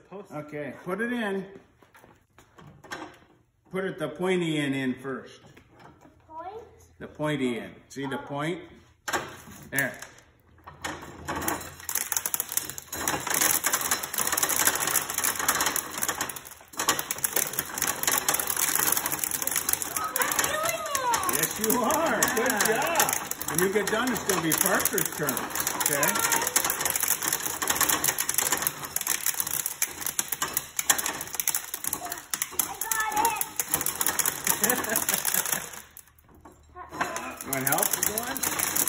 supposed to. Okay, put it in. Put it the pointy end in first. The point? The pointy end. See the point? There. Yes, you are. Good job. When you get done, it's going to be Parker's turn. Okay? You want help? Going?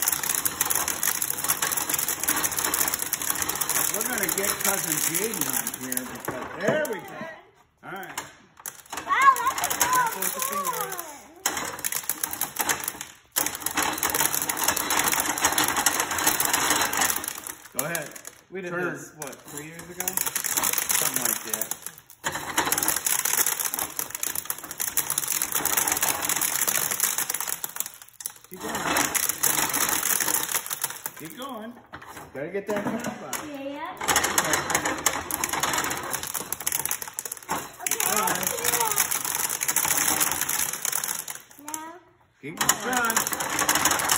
We're going to get Cousin Jaden on here because there we go. All right. Wow, that's a good one. Go ahead. We did Turn. this, what, 3 years ago? Something like that. Keep going. Keep going. Gotta get that top on. Yeah. Okay, now. Keep going.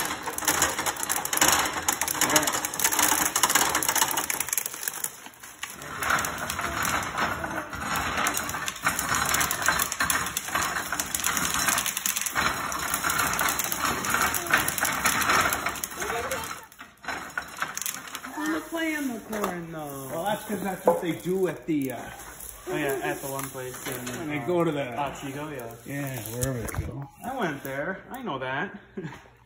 Playing the corn though. Well, that's because that's what they do at the, Oh yeah, at the one place in when they go to the, Chico, yeah. yeah, wherever they go. I went there. I know that.